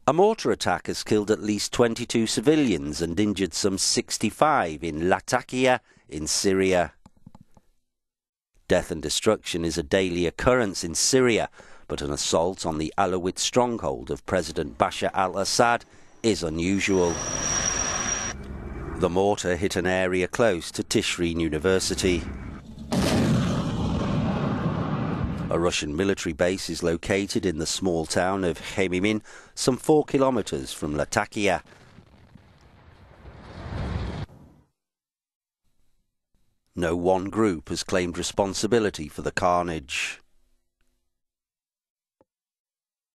A mortar attack has killed at least 22 civilians and injured some 65 in Latakia in Syria. Death and destruction is a daily occurrence in Syria, but an assault on the Alawite stronghold of President Bashar al-Assad is unusual. The mortar hit an area close to Tishreen University. A Russian military base is located in the small town of Chemimin, some 4 kilometers from Latakia. No one group has claimed responsibility for the carnage.